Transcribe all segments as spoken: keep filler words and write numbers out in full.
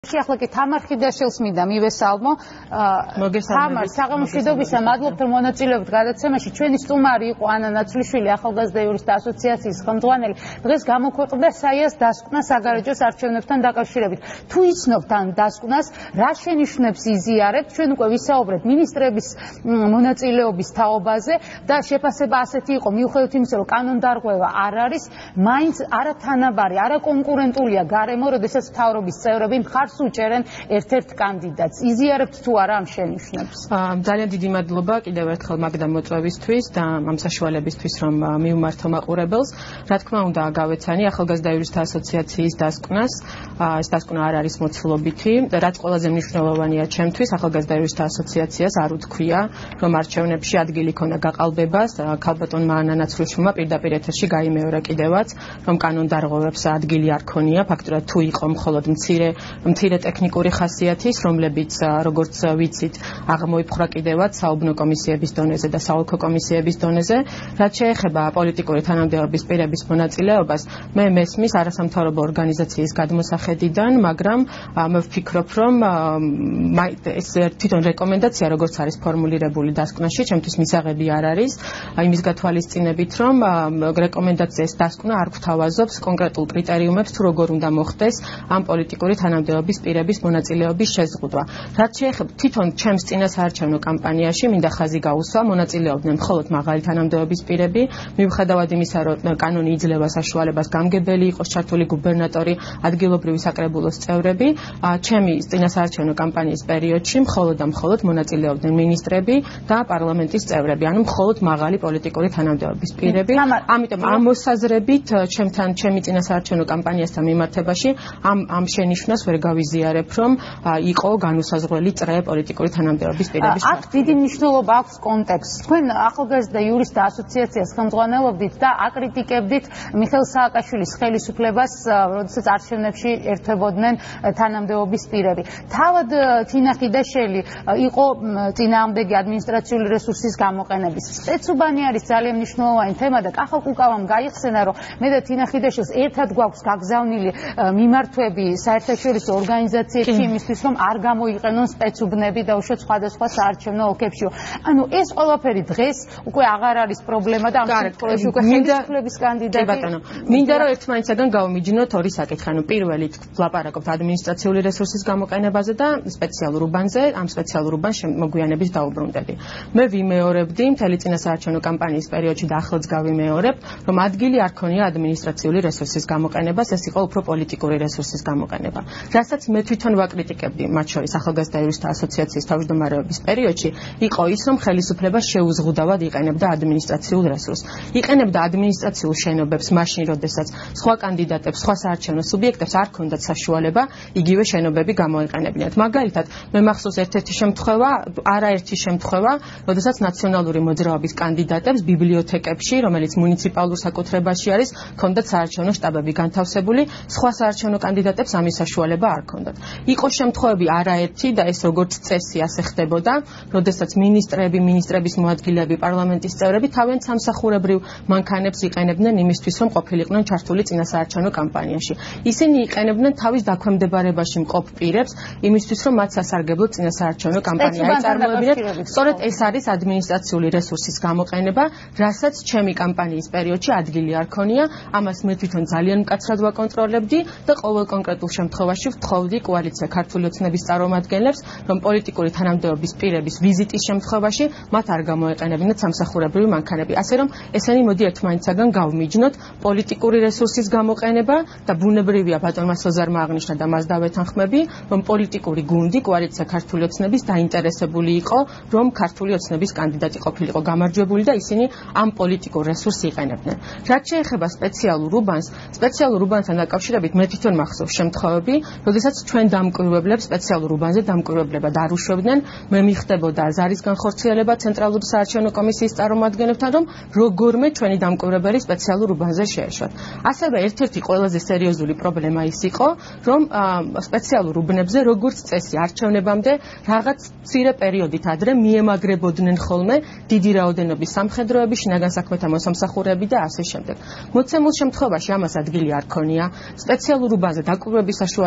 ახლა კი თამარ ხიდაშელს მინდა მივესალმო. თამარ, საღამოშვიდობისა, მადლობთ რომ მონაწილეობთ გადაცემაში. ჩვენი სტუმარი იყო ანა ნაცვლიშვილი, ახალგაზრდა იურისტთა ასოციაციის ხელმძღვანელი. დღეს გამოქვეყნდა საიას დასკვნა საგარეჯოს არჩევნებთან დაკავშირებით. თუ იცნობთ ამ დასკვნას, რა შენიშვნებს იზიარებთ? ჩვენ უკვე ვისაუბრეთ მინისტრების მონაწილეობის თაობაზე და შეფასება ასეთი იყო, მიუხედავად იმისა, რომ კანონდარღვევა არ არის, მაინც არათანაბარი, არაკონკურენტულია გარემო, როდესაც მთავრობის წევრები მხარს უჭერენ ერთ-ერთ კანდიდატს. იზიარებთ თუ არა ამ შენიშვნებს? ძალიან დიდი მადლობა კიდევ ერთხელ მაგდა მოწვევისთვის და ამ საშუალებისთვის, რომ მივმართო მაყურებელს. რა თქმა უნდა, გავეცანი ახალგაზრდა იურისტთა ასოციაციის დასკვნას. ეს დასკვნა არ არის მოცულობითი. რაც ყველაზე მნიშვნელოვანია ჩემთვის, ახალგაზრდა იურისტთა ასოციაციას არ უთქვია, რომ არჩევნებში ადგილი ქონა გაყალბებას. ქალბატონმა ანა ნაცვლიშვილმა პირდაპირ ეთერში გაიმეორა კიდევაც, რომ კანონდარღვევებს ადგილი არ ქონია, ფაქტურად თუ იყო მხოლოდ მცირე მცირე ტექნიკური ხასიათის, რომლებიც როგორც ვიცით, აღმოიფხვრა კიდევაც საუბნო კომისიების დონეზე და საოლქო კომისიების დონეზე. რაც შეეხება პოლიტიკური თანამდებობის პირების მონაწილეობას, მე მესმის არასამთავრობო ორგანიზაციის გადმოსახედიდან, მაგრამ მე ვფიქრობ, რომ ეს თვითონ რეკომენდაცია, როგორც არის ფორმულირებული დასკვნაში, ჩემთვის მისაღები არ არის, იმის გათვალისწინებით, რომ რეკომენდაციის დასკვნა არ გვთავაზობს კონკრეტულ კრიტერიუმებს, თუ როგორ უნდა მოხდეს ამ პოლიტიკური თანამდებობის პირების მონაწილეობის შეზღუდვა. რაც შეეხება თვითონ ჩემს წინასაარჩევნო კამპანიაში, მინდა ხაზი გაუსვა, მონაწილეობდნენ მხოლოდ მაღალი თანამდებობის პირები, მიუხედავად იმისა, რომ კანონი იძლევა საშუალებას გამგებელი იყოს ჩართული გუბერნატორი, ადგილობრივი საკრებულოს წევრები. ჩემი წინასაარჩევნო კამპანიის პერიოდში მხოლოდ და მხოლოდ მონაწილეობდნენ მინისტრები და პარლამენტის წევრები, ანუ მხოლოდ მაღალი პოლიტიკური თანამდებობის პირები. ამიტომ ამ მოსაზრებით ჩემთან ჩემი წინასაარჩევნო კამპანიასთან მიმართებაში ამ ამ შენიშვნას ვერ გავიზიარებ, რომ იყო განუსაზღვრელი წრე პოლიტიკური თანამდებობის პირების აქ დიდი მნიშვნელობა აქვს კონტექსტს. თქვენ ახალგაზრდა იურისტთა ასოციაციას ხელმძღვანელობდით და აკრიტიკებდით მიხეილ სააკაშვილის ხელისუფლებას, როდესაც არჩევნებში ერთვებოდნენ თანამდებობის პირები. თავად თინა ხიდაშელი იყო წინააღმდეგი ადმინისტრაციული რესურსის გამოყენების. სპეცუბანი არის ძალიან მნიშვნელოვანი თემა და კახალ-კუკავამ გაიხსენა, რომ მე და თინა ხიდაშელს ერთად გვაქვს გაგზავნილი მიმართვები საერთაშორისო ორგანიზაციებში იმისთვის, რომ არ გამოიყენონ სპეცუბნები და უშუალოდ სხვადასხვა საარჩევნო ოლქებში. ანუ ეს ყველაფერი დღეს უკვე აღარ არის პრობლემა და ამ შემთხვევაში უკვე ხელისუფლების კანდიდატი. კი ბატონო, მინდა რომ ერთმანეთსაგან გავმიჯნოთ ორი საკითხი. ანუ პირველი ვლაპარაკობთ ადმინისტრაციული რესურსის გამოყენებაზე და სპეციალურ უბანზე, ამ სპეციალურ უბანს მოგვიანებით დაუბრუნდები. მე ვიმეორებდი მთელი წინასაარჩევნო კამპანიის პერიოდში და ახლაც გავიმეორებ, რომ ადგილი არ ქონია ადმინისტრაციული რესურსის გამოყენებას, ეს იყო უფრო პოლიტიკური რესურსის გამოყენება. რასაც მე თვითონ ვაკრიტიკებდი, მათ შორის ახალგაზრდა იურისტთა ასოციაციის თავმჯდომარეობის პერიოდში, იყო ის, რომ ხელისუფლება შეუზღუდავად იყენებდა ადმინისტრაციულ რესურსს. იყენებდა ადმინისტრაციულ შენობებს მაშინ, როდესაც სხვა კანდიდატებს, სხვა საარჩევნო სუბიექტებს არ ჰქონდათ საშუალება იგივე შენობები გამოიყენებინათ. მაგალითად, მე მახსოვს ერთ-ერთი შემთხვევა, არაერთი შემთხვევა, როდესაც ნაციონალური მოძრაობის კანდიდატებს ბიბლიოთეკებში, რომელიც მუნიციპალურ საკუთრებაში არის, ჰქონდათ საარჩევნო შტაბები განთავსებული, სხვა საარჩევნო კანდიდატებს ამის საშუალება არ ჰქონდათ. იყო შემთხვევები არაერთი და ეს როგორც წესი ასე ხდებოდა, როდესაც მინისტრები, მინისტრების მოადგილეები, პარლამენტის წევრები თავიანთ სამსახურებრივ მანქანებს იყენებდნენ იმისთვის, რომ ყოფილიყვნენ ჩართული წინასაარჩევნო კამპანიაში. ისინი იყენებდნენ თავის დაქვემდებარებაში მყოფ პირებს იმისთვის, რომ მათ სასარგებლოდ წინასაარჩევნო კამპანია ეწარმოებინათ. სწორედ ეს არის ადმინისტრაციული რესურსის გამოყენება, რასაც ჩემი კამპანიის პერიოდში ადგილი არ ქონია. ამას მე თვითონ ძალიან მკაცრად ვაკონტროლებდი და ყოველ კონკრეტულ შემთხვევაში ვთხოვდი კოალიცია ქართული ოცნების წარმომადგენლებს, რომ პოლიტიკური თანამდებობის პირების ვიზიტის შემთხვევაში მათ არ გამოეყენებინათ სამსახურებრივი მანქანები. ასე რომ ესენი მოდი ერთმანეთსაგან გავმიჯნოთ, პოლიტიკური რესურსის გამოყენება და ბუნებრივია ბატონმა სოზარმა აღნიშნა და მას დავეთანხმები, რომ პოლიტიკური გუნდი კოალიცია ქართული ოცნების დაინტერესებული იყო, რომ ქართული ოცნების კანდიდატი ყოფილიყო გამარჯვებული და ისინი ამ პოლიტიკურ რესურსს იყენებდნენ. რაც შეეხება სპეციალურ უბანს, სპეციალურ უბანთან დაკავშირებით მე თვითონ მახსოვს შემთხვევები, როდესაც ჩვენ დამკვირვებლებს სპეციალურ უბანზე დამკვირვებლება არ უშვებდნენ, მე მიხდებოდა ზარის განხორციელება ცენტრალური საარჩევნო კომისიის წარმომადგენლებთან, რომ როგორმე ჩვენი დამკვირვებელი სპეციალურ უბანზე შეეშვათ. ასევე ერთ-ერთი ყველაზე სერიოზული პრობლემა ის იყო, რომ სპეციალურ უბნებზე როგორც წესი არჩევნებამდე რაღაც მცირე პერიოდით ადრე მიემაგრებოდნენ ხოლმე დიდი რაოდენობის სამხედროები, შინაგან საქმეთა მოსამსახურეები და ასე შემდეგ. მოცემულ შემთხვევაში ამას ადგილი არ ქონია. სპეციალურ უბანზე დაკვირვების საშუალება ქონდა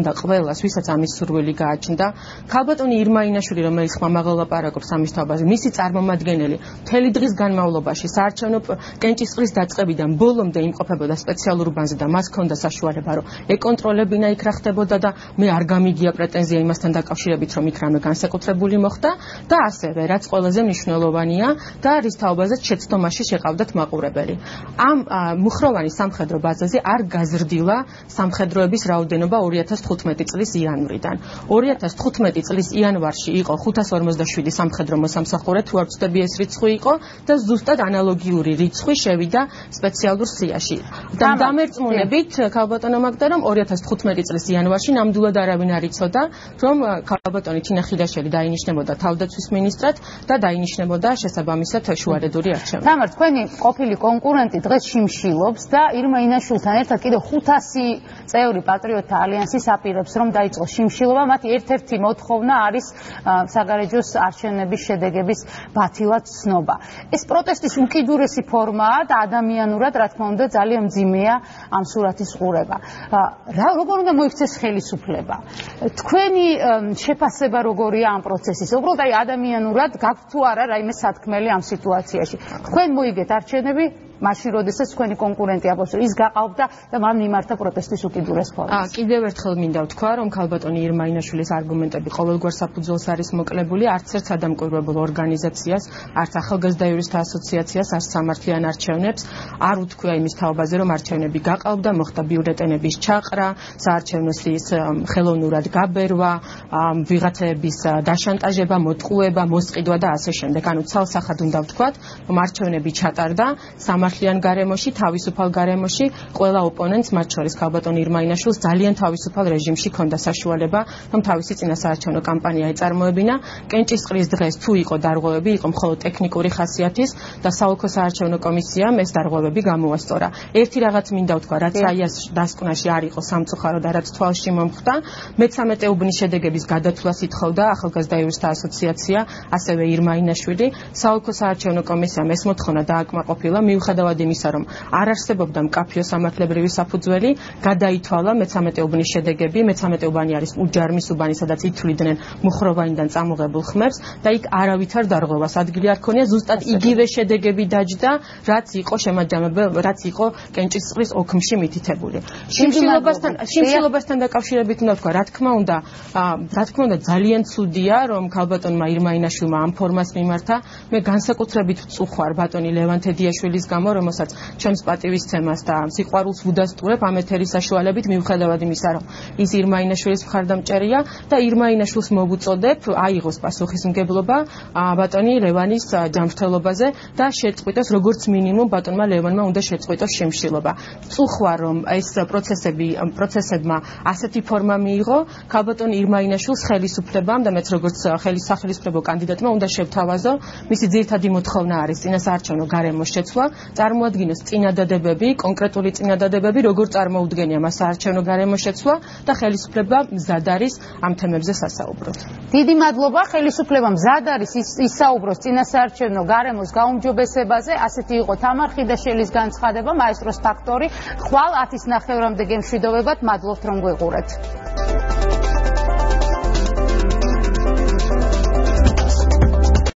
და ყველას, ვისაც ამის სურვილი გააჩნდა. ქალბატონი ირმაინაშვილი, რომელიც ხმამაღლა ლაპარაკობს ამის თაობაზე, მისი წარმომადგენელი მთელი დღის განმავლობაში საარჩევნო კენჭისყრის დაწყებიდან ბოლომდე იმყოფებოდა სპეციალურ უბანზე და მას ჰქონდა საშუალება, რომ ეკონტროლებინა იქ რა ხდებოდა და მე არ გამიგია პრეტენზია იმასთან დაკავშირებით, რომ იქ რამე განსაკუთრებული მოხდა და ასევე, რაც ყველაზე მნიშვნელოვანია და რის თაობაზეც შეცდომაში შეყავდათ მაყურებელი. ამ მუხროვანი სამხედრო ბაზაზე არ გაზრდილა სამხედროების რაოდენობა ორი ათას თხუთმეტი წლის იანვრიდან. ორი ათას თხუთმეტი წლის იანვარში იყო ხუთას ორმოცდაშვიდი სამხედრო მოსამსახურე, თუ არ ვცდები ეს რიცხვი იყო და ზუსტად ანალოგიური რიცხვი შევიდა სპეციალურ სიაში. და დამერწმუნებით ქალბატონო მაგდა, რომ ორი ათას თხუთმეტი წლის იანვარში ნამდვილად არავინ არ იცოდა, რომ ქალბატონი თინა ხიდაშელი დაინიშნებოდა თავდაცვის მინისტრად და დაინიშნებოდა შესაბამისად შუალედური არჩევნები. თამარ, თქვენი ყოფილი კონკურენტი დღეს შიმშილობს და ირმა ინაშვილთან ერთად კიდევ ხუთასი წევრი პატრიოტთა ალიანსის აპირებს, რომ დაიწყოს შიმშილობა. მათი ერთ-ერთი მოთხოვნა არის საგარეჯოს არჩევნების შედეგების ბათილად ცნობა. ეს პროტესტის უკიდურესი ფორმაა და ადამიანურად, რა თქმა უნდა, ძალიან მძიმეა ამ სურათის ყურება. რა როგორ უნდა მოიქცეს ხელისუფლება? თქვენი შეფასება როგორია ამ პროცესის? უბრალოდ აი ადამიანურად გაქვთ თუ არა რაიმე სათქმელი ამ სიტუაციაში? თქვენ მოიგეთ არჩევნები მაშინ როდესაც თქვენი კონკურენტი აბსოლუტურად ის გაყავდა და მან მიმართა პროტესტის უკიდურეს ფორმას. აა კიდევ ერთხელ მინდა ვთქვა, რომ ქალბატონი ირმა ინაშვილის არგუმენტები ყოველგვარ საფუძველს არის მოკლებული, არც ერთ სადამკვირვებელ ორგანიზაციას, არც ახალგაზრდა იურისტთა ასოციაციას, არც სამართლიან არჩევნებს არ უთქვია იმის თაობაზე, რომ არჩევნები გაყავდა, მოხდა ბიულეტენების ჩაყრა, საარჩევნო სიის ხელოვნურად გაბერვა, ვიღაცების დაშანტაჟება, მოტყუება, მოსყიდვა და ასე შემდეგ. ანუ ცალსახად უნდა ვთქვათ, რომ არჩევნები ჩატარდა სამართლიან გარემოში, თავისუფალ გარემოში, ყველა ოპონენტს, მათ შორის ქალბატონ ირმა ინაშვილს ძალიან თავისუფალ რეჟიმში ჰქონდა საშუალება, რომ თავისი წინასაარჩევნო კამპანია ეწარმოებინა. კენჭისყრის დღეს თუ იყო დარღვევები, იყო მხოლოდ ტექნიკური ხასიათის და საოლქო საარჩევნო კომისიამ ეს დარღვევები გამოასწორა. ერთი რაღაც მინდა ვთქვა, რაც აიას დასკვნაში არ იყო სამწუხარო და რაც თვალში მომხდა, მეცამეტე უბნის შედეგების გადათვლას ითხოვდა ახალგაზრდა იურისტთა ასოციაცია, ასევე ირმა ინაშვილი. საოლქო საარჩევნო კომისიამ ეს მოთხოვნა დააკმაყოფილა, მიუხედავად იმისა, რომ არ არსებობდა მკაფიო სამართლებრივი საფუძველი, გადაითვალა მეცამეტე უბნის შედეგები. მეცამეტე უბანი არის უჯარმის უბანი, სადაც ითვლიდნენ მუხროვანიდან წამოღებულ ხმებს და იქ არავითარ დარღვევას ადგილი არ ქონია, ზუსტად იგივე შედეგები დაჯდა, რაც იყო შემაჯამებელ, რაც იყო კენჭისყრის ოქმში მითითებული. შიმშილობასთან შიმშილობასთან დაკავშირებით უნდა ვთქვა, რა თქმა უნდა, რა თქმა უნდა ძალიან ცუდია, რომ ქალბატონმა ირმა ინაშვილმა ამ ფორმას მიმართა. მე განსაკუთრებით ვწუხარ ბატონი ლევან თედიაშვილის გამო, რომელსაც ჩემს პატივისცემას და სიყვარულს ვუდასტურებ ამ ეთერის საშუალებით, მიუხედავად იმისა, რომ ის ირმა ინაშვილის მხარდამჭერია და ირმა ინაშვილს მოვუწოდებ აიღოს პასუხისმგებლობა ბატონი ლევანის ჯანმრთელობაზე და შეწყვიტოს, როგორც მინიმუმ ბატონმა ლევანმა უნდა შეწყვიტოს შიმშილობა. ვწუხარ, რომ ეს პროცესები პროცესებმა ასეთი ფორმა მიიღო. ქალბატონ ირმა ინაშვილს ხელისუფლებამ და მეც როგორც ხელისუფლებო კანდიდატმა უნდა შევთავაზო, მისი ძირითადი მოთხოვნა არის წინასაარჩევნო გარემოს შეცვლა, წარმოადგინოს წინადადებები, კონკრეტული წინადადებები, როგორ წარმოუდგენია მას საარჩევნო გარემოს შეცვლა და ხელისუფლება მზად არის ამ თემებზე სასაუბროთ. დიდი მადლობა, ხელისუფლება მზად არის ისაუბროს წინასაარჩევნო გარემოს გაუმჯობესებაზე. ასეთი იყო თამარ ხიდაშელის განცხადება, მაესტროს ფაქტორი. ხვალ ათის ნახევრამდე გემშვიდობებად, მადლობთ რომ გვიყურეთ.